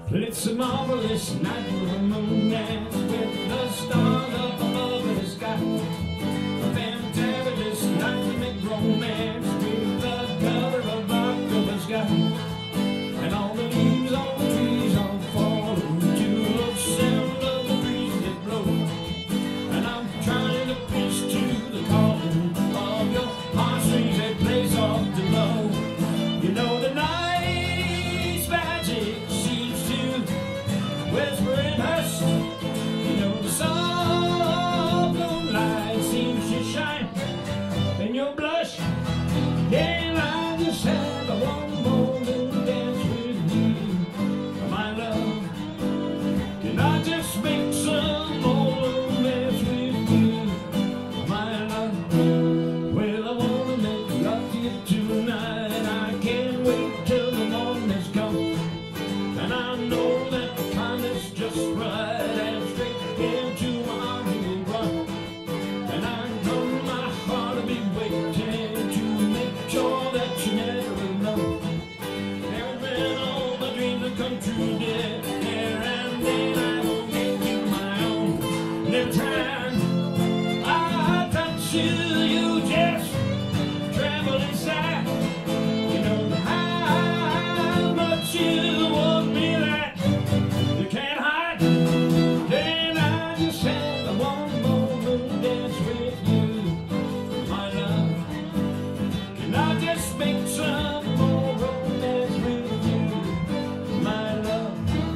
It's a marvelous night for a moon dance with the stars up above the sky. A fantabulous night to make romance with the cover of October sky. And all the leaves on the trees are falling to the sound of the breeze that blow. And I'm trying to pitch to the calling of your heartstrings that play soft and low. You know the night's magic seems to whisper in hush. You know the soft moonlight seems to shine in your blush. And I just have a one more little dance with you, my love. Can I just make some more little dance with you, my love? Well, I wanna make love to you tonight. I can't wait till the morning has come. And I know that the time is just right, and straight into my arms you will run. And I know my heart will be waiting to make sure that you never alone. And when all my dreams will come true, dear, there and then I will make you my own. And every time I touch you, you just tremble inside. You know how much you want me that you can't hide. Then I just have a one more moon dance with you, my love. Can I just make some more romance with you, my love?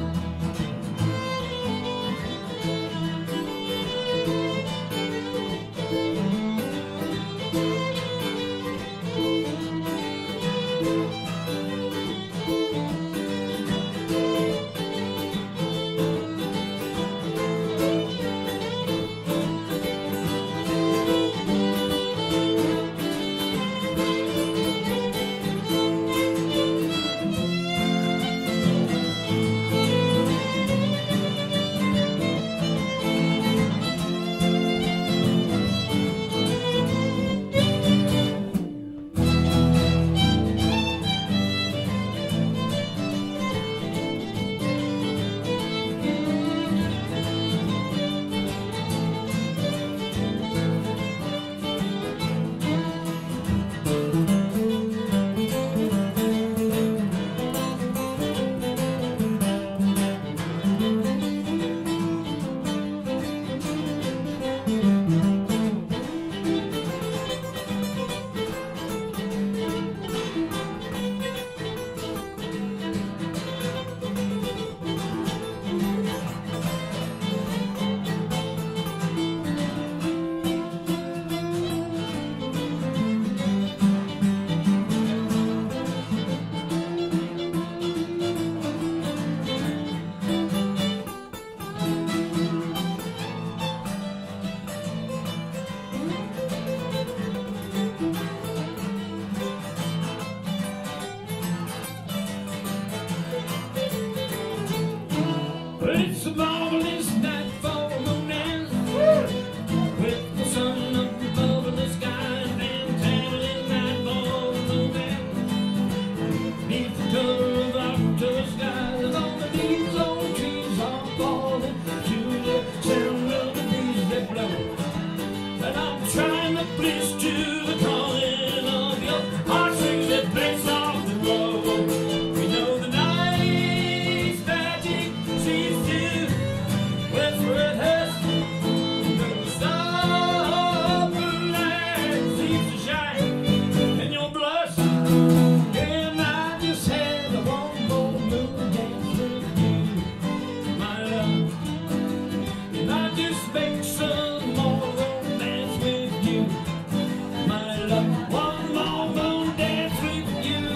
It's a marvelous night for a moon dance with the sun up above the sky. And fantabulous night for a moon dance beneath the cover of October skies. And all the leaves on the trees are falling to the sound of the breeze that blow. And I'm trying to please to the calling of your heartstrings that play soft and low. We know the night's magic seems to whisper at us. The soft moonlight seems to shine in your blush. And I just had a one more moon dance with you, my love. And I just make some more romance with you, my love. One more moon dance with you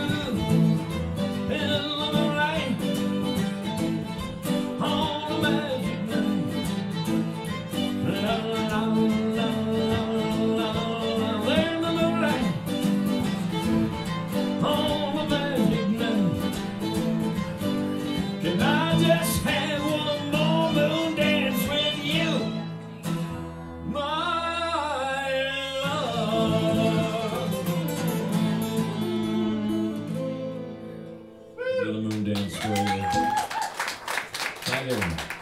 in the moonlight on a magic night. La la la la la la, in the moonlight on a magic night. Can I just have one more moon dance with you, my love? The moon dance for you. you.